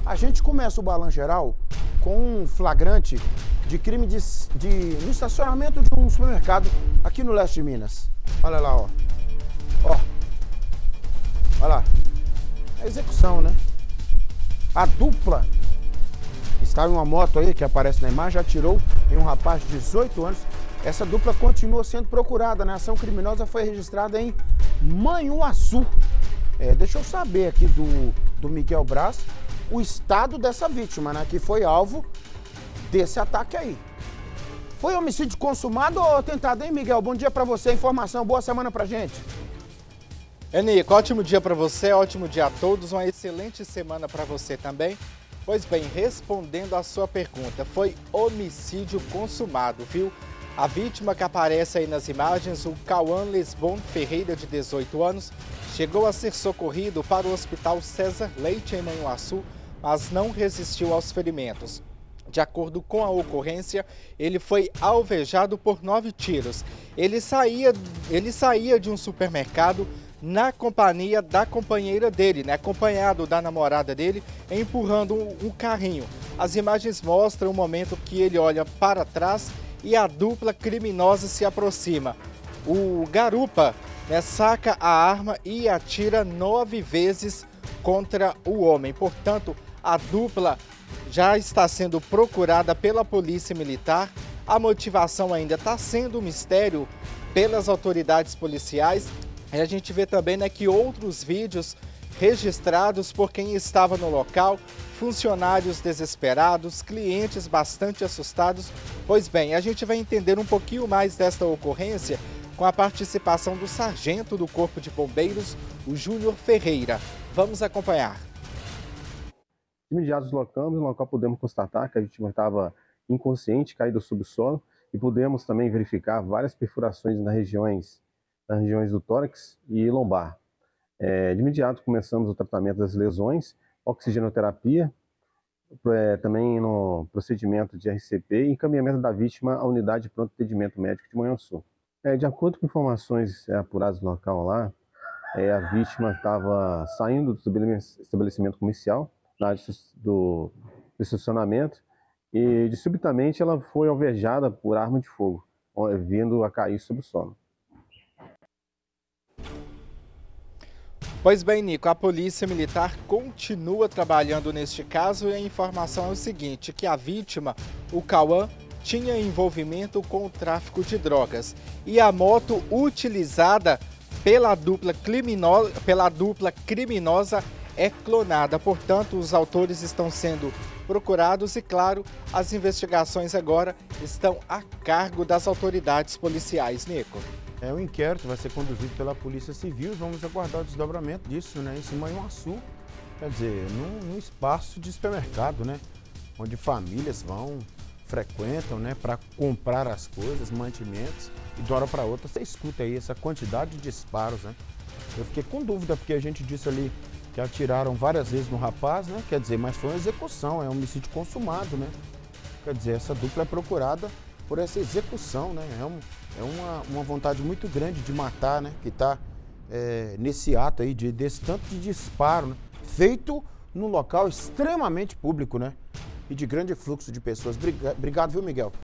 A gente começa o balanço geral com um flagrante de crime no estacionamento de um supermercado aqui no leste de Minas. Olha lá, ó. Ó. Olha lá. É execução, né? A dupla que está em uma moto aí, que aparece na imagem, atirou em um rapaz de 18 anos. Essa dupla continua sendo procurada, né? A ação criminosa foi registrada em Manhuaçu. Deixa eu saber aqui do Miguel Braz o estado dessa vítima, né? Que foi alvo desse ataque aí. Foi homicídio consumado ou tentado, hein, Miguel? Bom dia pra você, informação, boa semana pra gente. Nico, ótimo dia pra você, ótimo dia a todos, uma excelente semana pra você também. Pois bem, respondendo a sua pergunta, foi homicídio consumado, viu? A vítima que aparece aí nas imagens, o Cauã Lesbon Ferreira, de 18 anos, chegou a ser socorrido para o Hospital César Leite, em Manhuaçu, mas não resistiu aos ferimentos. De acordo com a ocorrência, ele foi alvejado por 9 tiros. Ele saía de um supermercado na companhia da companheira dele, né, acompanhado da namorada dele, empurrando um carrinho. As imagens mostram o momento que ele olha para trás e a dupla criminosa se aproxima. O garupa, né, saca a arma e atira 9 vezes contra o homem. Portanto, a dupla já está sendo procurada pela Polícia Militar. A motivação ainda está sendo um mistério pelas autoridades policiais. E a gente vê também, né, que outros vídeos registrados por quem estava no local, funcionários desesperados, clientes bastante assustados. Pois bem, a gente vai entender um pouquinho mais desta ocorrência com a participação do sargento do Corpo de Bombeiros, o Júnior Ferreira. Vamos acompanhar. Imediato deslocamos, no local pudemos constatar que a vítima estava inconsciente, caída do subsolo, e pudemos também verificar várias perfurações nas regiões do tórax e lombar. De imediato começamos o tratamento das lesões, oxigenoterapia, também no procedimento de RCP e encaminhamento da vítima à unidade de pronto atendimento médico de Manhuaçu. De acordo com informações apuradas no local lá, a vítima estava saindo do estabelecimento comercial, na área do estacionamento, e subitamente ela foi alvejada por arma de fogo, vindo a cair sob o solo. Pois bem, Nico, a Polícia Militar continua trabalhando neste caso e a informação é o seguinte, que a vítima, o Cauã, tinha envolvimento com o tráfico de drogas e a moto utilizada pela dupla criminosa é clonada. Portanto, os autores estão sendo procurados e, claro, as investigações agora estão a cargo das autoridades policiais, Nico. O inquérito vai ser conduzido pela Polícia Civil e vamos aguardar o desdobramento disso, né? Isso em Manhuaçu, quer dizer, num espaço de supermercado, né? Onde famílias frequentam, né? Para comprar as coisas, mantimentos, e de uma hora para outra você escuta aí essa quantidade de disparos, né? Eu fiquei com dúvida porque a gente disse ali que atiraram várias vezes no rapaz, né? Quer dizer, mas foi uma execução, é um homicídio consumado, né? Quer dizer, essa dupla é procurada por essa execução, né? É uma vontade muito grande de matar, né? Que está nesse ato aí, desse tanto de disparo, né? Feito num local extremamente público, né? E de grande fluxo de pessoas. Obrigado, viu, Miguel?